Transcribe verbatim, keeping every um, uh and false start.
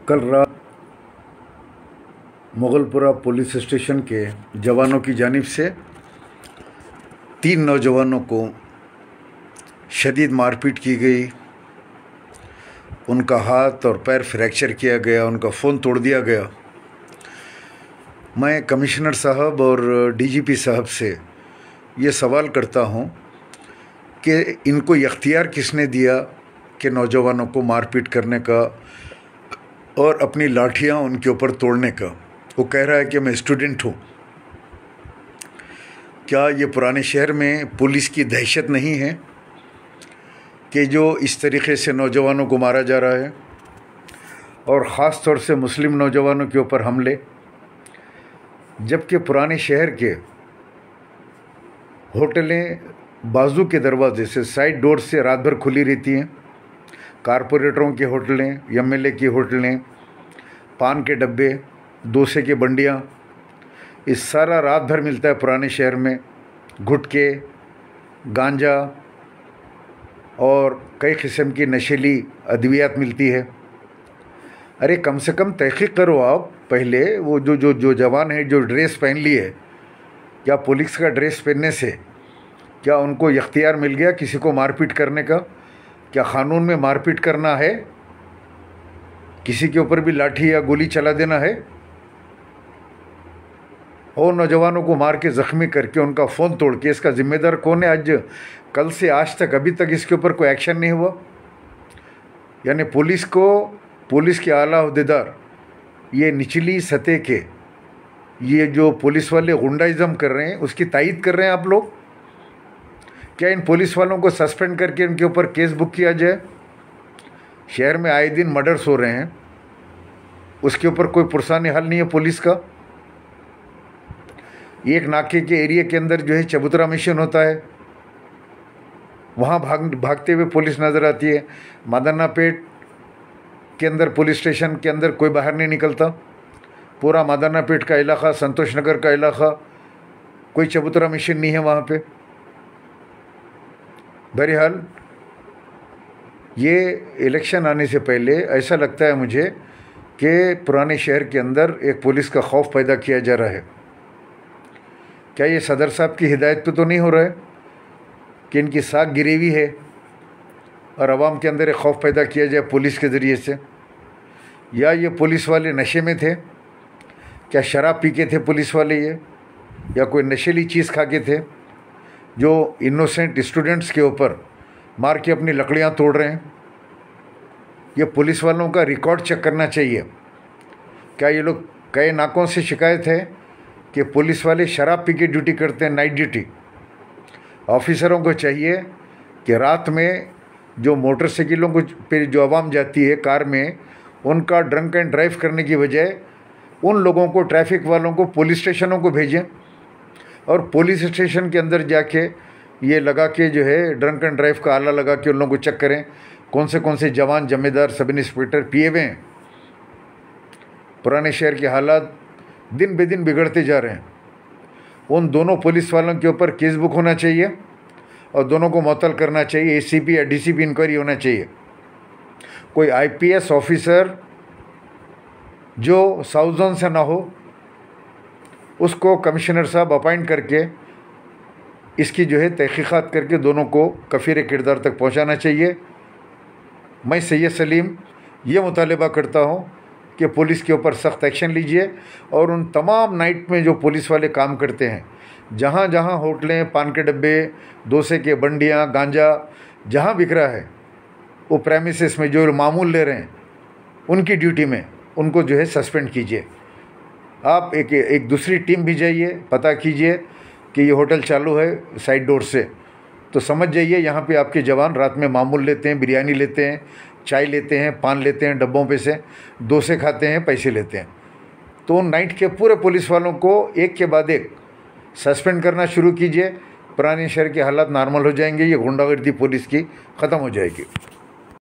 कल रात Mughalpura police station के जवानों की जानिब से तीन नौजवानों को शदीद मारपीट की गई। उनका हाथ और पैर फ्रैक्चर किया गया, उनका फ़ोन तोड़ दिया गया। मैं कमिश्नर साहब और डीजीपी साहब से ये सवाल करता हूँ कि इनको इख्तियार किसने दिया कि नौजवानों को मारपीट करने का और अपनी लाठियाँ उनके ऊपर तोड़ने का। वो कह रहा है कि मैं स्टूडेंट हूँ। क्या ये पुराने शहर में पुलिस की दहशत नहीं है कि जो इस तरीक़े से नौजवानों को मारा जा रहा है, और ख़ास तौर से मुस्लिम नौजवानों के ऊपर हमले, जबकि पुराने शहर के होटलें बाजू के दरवाजे से, साइड डोर से रात भर खुली रहती हैं। कारपोरेटरों के होटलें, एमएलए की होटलें, पान के डब्बे, डोसे की बंडियाँ, इस सारा रात भर मिलता है पुराने शहर में। गुटके, गांजा और कई किस्म की नशीली अद्वियात मिलती है। अरे कम से कम तहक़ीक़ करो आप पहले। वो जो जो जो जवान है जो ड्रेस पहन ली है, क्या पुलिस का ड्रेस पहनने से क्या उनको इख्तियार मिल गया किसी को मारपीट करने का? क्या क़ानून में मारपीट करना है? किसी के ऊपर भी लाठी या गोली चला देना है? और नौजवानों को मार के ज़ख्मी करके उनका फ़ोन तोड़ के, इसका ज़िम्मेदार कौन है? आज कल से आज तक अभी तक इसके ऊपर कोई एक्शन नहीं हुआ। यानी पुलिस को, पुलिस के आला अहदेदार ये निचली सतह के ये जो पुलिस वाले गुंडाइज़म कर रहे हैं उसकी तायीद कर रहे हैं आप लोग। क्या इन पुलिस वालों को सस्पेंड करके इनके ऊपर केस बुक किया जाए? शहर में आए दिन मर्डर्स हो रहे हैं, उसके ऊपर कोई पुरसानी हल नहीं है पुलिस का। एक नाके के एरिया के अंदर जो है चबूतरा मिशन होता है, वहाँ भाग भागते हुए पुलिस नज़र आती है। मदना पेट के अंदर पुलिस स्टेशन के अंदर कोई बाहर नहीं निकलता। पूरा मदना पेट का इलाका, संतोष नगर का इलाका, कोई चबूतरा मिशन नहीं है वहाँ पे। बहरहाल ये इलेक्शन आने से पहले ऐसा लगता है मुझे कि पुराने शहर के अंदर एक पुलिस का खौफ पैदा किया जा रहा है। क्या ये सदर साहब की हिदायत पे तो नहीं हो रहा है कि इनकी साख गिरी हुई है और आवाम के अंदर एक खौफ पैदा किया जाए पुलिस के ज़रिए से? या ये पुलिस वाले नशे में थे? क्या शराब पी के थे पुलिस वाले ये, या कोई नशीली चीज़ खा के थे जो इनोसेंट स्टूडेंट्स के ऊपर मार के अपनी लकड़ियाँ तोड़ रहे हैं? ये पुलिस वालों का रिकॉर्ड चेक करना चाहिए। क्या ये लोग, कई नाकों से शिकायत है कि पुलिस वाले शराब पी के ड्यूटी करते हैं, नाइट ड्यूटी। ऑफिसरों को चाहिए कि रात में जो मोटरसाइकिलों को पे जो आवाम जाती है कार में, उनका ड्रंक एंड ड्राइव करने की बजाय उन लोगों को, ट्रैफिक वालों को पुलिस स्टेशनों को भेजें और पुलिस स्टेशन के अंदर जाके ये लगा के जो है ड्रंक एंड ड्राइव का आला लगा के उन लोगों को चेक करें कौन से कौन से जवान, जमेदार, सब इंस्पेक्टर पिए हुए हैं। पुराने शहर के हालात दिन बे दिन बिगड़ते जा रहे हैं। उन दोनों पुलिस वालों के ऊपर केस बुक होना चाहिए और दोनों को मुअत्तल करना चाहिए। एसीपी या डीसीपी इंक्वायरी होना चाहिए। कोई आईपीएस ऑफिसर जो साउथ जोन से ना हो, उसको कमिश्नर साहब अपॉइंट करके इसकी जो है तहक़ीक़ात करके दोनों को कफ़ीर किरदार तक पहुंचाना चाहिए। मैं सैयद सलीम ये मुतालबा करता हूं कि पुलिस के ऊपर सख्त एक्शन लीजिए और उन तमाम नाइट में जो पुलिस वाले काम करते हैं, जहां जहां होटलें, पान के डब्बे, डोसे के बंडियां, गांजा जहां बिक रहा है, वो प्रेमिसेस में जो मामूल ले रहे हैं, उनकी ड्यूटी में उनको जो है सस्पेंड कीजिए। आप एक एक दूसरी टीम भी जाइए, पता कीजिए कि ये होटल चालू है साइड डोर से, तो समझ जाइए यहाँ पे आपके जवान रात में मामूल लेते हैं, बिरयानी लेते हैं, चाय लेते हैं, पान लेते हैं डब्बों पे से, डोसे खाते हैं, पैसे लेते हैं। तो उन नाइट के पूरे पुलिस वालों को एक के बाद एक सस्पेंड करना शुरू कीजिए। पुराने शहर के हालात नॉर्मल हो जाएंगे, ये गुंडागर्दी पुलिस की ख़त्म हो जाएगी।